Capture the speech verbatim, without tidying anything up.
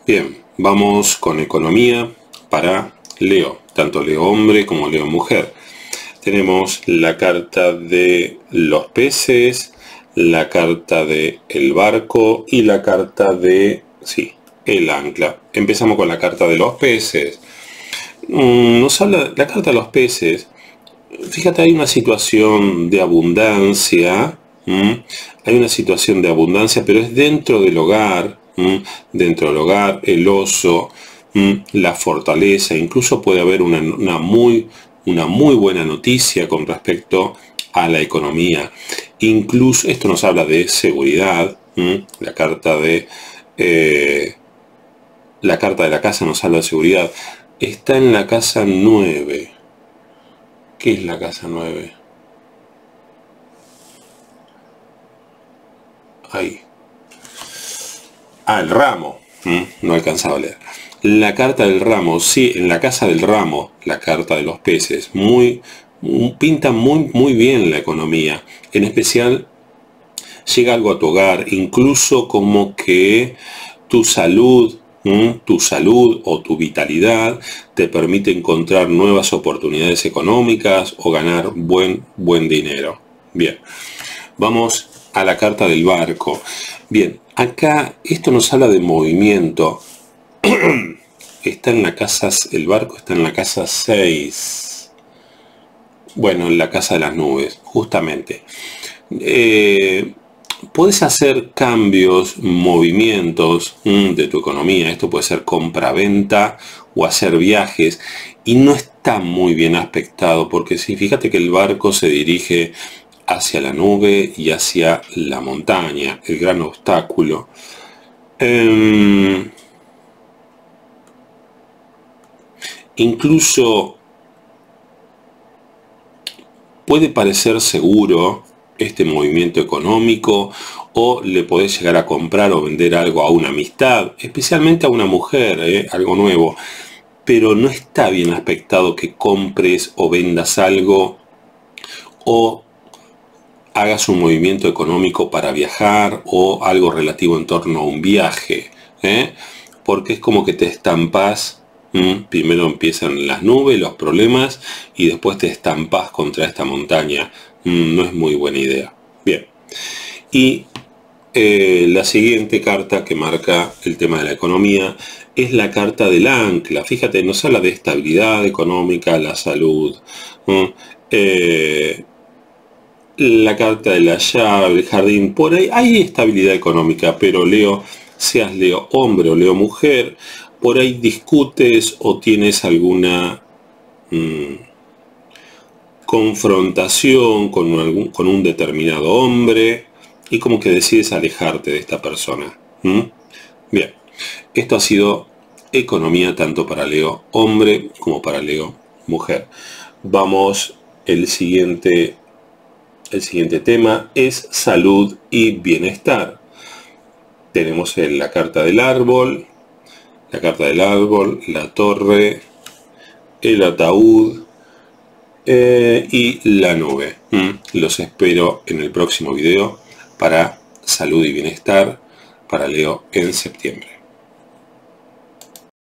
Bien, vamos con economía para Leo, tanto Leo hombre como Leo mujer. Tenemos la carta de los peces, la carta de el barco y la carta de, sí, el ancla. Empezamos con la carta de los peces. Nos habla, la carta de los peces, fíjate, hay una situación de abundancia, ¿m? Hay una situación de abundancia, pero es dentro del hogar, ¿m? Dentro del hogar, el oso, ¿m? La fortaleza, incluso puede haber una, una, muy, una muy buena noticia con respecto a la economía. Incluso, esto nos habla de seguridad, ¿m? La carta de... Eh, la carta de la casa nos habla de seguridad. Está en la casa nueve. ¿Qué es la casa nueve? Ahí. Ah, el ramo. ¿Mm? No alcanzaba a leer. La carta del ramo, sí, en la casa del ramo, la carta de los peces. Muy, pinta muy, muy bien la economía. En especial, llega algo a tu hogar, incluso como que tu salud, ¿Mm? tu salud o tu vitalidad te permite encontrar nuevas oportunidades económicas o ganar buen, buen dinero. Bien, vamos a la carta del barco. Bien, acá esto nos habla de movimiento. Está en la casa, el barco está en la casa seis. Bueno, en la casa de las nubes, justamente. Eh, puedes hacer cambios, movimientos mmm, de tu economía. Esto puede ser compra-venta o hacer viajes. Y no está muy bien aspectado, porque si fíjate que el barco se dirige hacia la nube y hacia la montaña, el gran obstáculo. Eh, incluso puede parecer seguro este movimiento económico, o le podés llegar a comprar o vender algo a una amistad, especialmente a una mujer, ¿eh? Algo nuevo. Pero no está bien aspectado que compres o vendas algo o hagas un movimiento económico para viajar o algo relativo en torno a un viaje, ¿eh? Porque es como que te estampas, ¿m? Primero empiezan las nubes, los problemas, y después te estampas contra esta montaña. ¿M? No es muy buena idea. Bien, y eh, la siguiente carta que marca el tema de la economía es la carta del ancla. Fíjate, nos habla de estabilidad económica, la salud, ¿m? Eh, la carta de la llave, el jardín, por ahí hay estabilidad económica, pero Leo, seas Leo hombre o Leo mujer, por ahí discutes o tienes alguna mmm, confrontación con, algún, con un determinado hombre y como que decides alejarte de esta persona. ¿Mm? Bien, esto ha sido economía tanto para Leo hombre como para Leo mujer. Vamos, el siguiente... El siguiente tema es salud y bienestar. Tenemos la carta del árbol, la carta del árbol, la torre, el ataúd eh, y la nube. Mm. Los espero en el próximo video para salud y bienestar para Leo en septiembre.